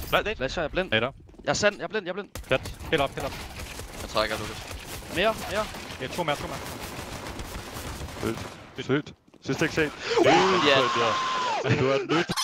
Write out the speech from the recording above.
Flasher, jeg er blind. Nader. Jeg er sand, jeg er blind. Flat. Helt op. Jeg trækker, Lukas. Mere. Ja, to mere. Sygt. Sidste ikke set. Ja. Du er nødt.